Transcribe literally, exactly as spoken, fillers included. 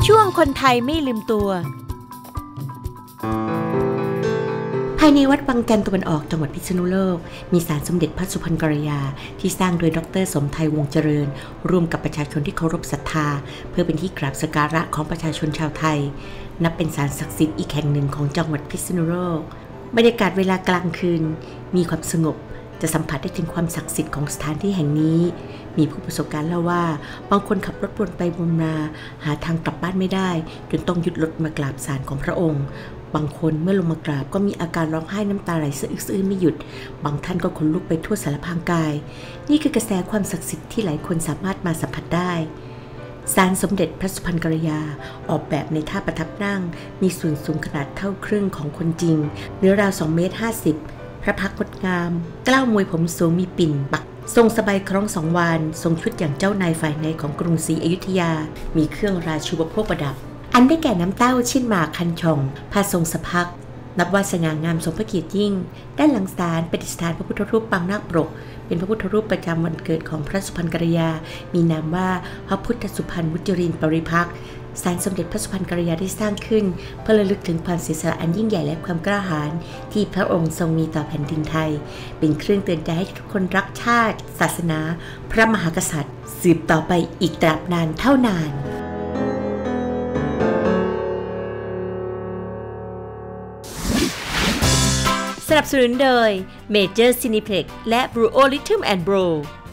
ช่วงคนไทยไม่ลืมตัวภายในวัดบางจันตะวันออกจังหวัดพิษณุโลกมีศาลสมเด็จพระสุพรรณกัลยาที่สร้างโดยดร.สมไทยวงศ์เจริญร่วมกับประชาชนที่เคารพศรัทธาเพื่อเป็นที่กราบสักการะของประชาชนชาวไทยนับเป็นศาลศักดิ์สิทธิ์อีกแห่งหนึ่งของจังหวัดพิษณุโลกบรรยากาศเวลากลางคืนมีความสงบจะสัมผัสได้ถึงความศักดิ์สิทธิ์ของสถานที่แห่งนี้มีผู้ประสบการณ์เล่าว่าบางคนขับรถวนไปวนมาหาทางกลับบ้านไม่ได้จนต้องหยุดรถมากราบศาลของพระองค์บางคนเมื่อลงมากราบก็มีอาการร้องไห้น้ำตาไหลสะอึกสะอื้นไม่หยุดบางท่านก็ขนลุกไปทั่วสารพางกายนี่คือกระแสความศักดิ์สิทธิ์ที่หลายคนสามารถมาสัมผัสได้ศาลสมเด็จพระสุพรรณกัลยาออกแบบในท่าประทับนั่งมีส่วนสูงขนาดเท่าครึ่งของคนจริงเนื้อราวสองเมตรห้าสิบพระพักตร์งดงามกล้าวมวยผมสูงมีปิ่นปักทรงสบายคล้องสองวานทรงชุดอย่างเจ้านายฝ่ายในของกรุงศรีอยุธยามีเครื่องราชูปโภคประดับอันได้แก่น้ำเต้าชิ้นหมากคันช่องผ้าทรงสะพักนับว่าสง่างามสมพระเกียรติยิ่งด้านหลังศาลประดิษฐานพระพุทธรูปปางนาคปรกเป็นพระพุทธรูปประจำวันเกิดของพระสุพรรณกัลยามีนามว่าพระพุทธสุพรรณมุจรินปริภักษ์ศาลสมเด็จพระสุพรรณกัลยาได้สร้างขึ้นเพื่อระลึกถึงความเสียสละอันยิ่งใหญ่และความกล้าหาญที่พระองค์ทรงมีต่อแผ่นดินไทยเป็นเครื่องเตือนใจให้ทุกคนรักชาติศาสนาพระมหากษัตริย์สืบต่อไปอีกตราบนานเท่านานสนับสนุนโดย Major Cineplex และ Bluo Rhythm and Bro